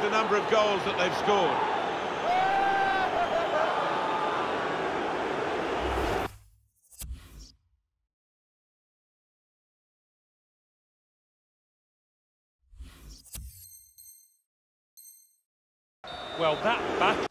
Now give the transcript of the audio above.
with the number of goals that they've scored. Well, that battle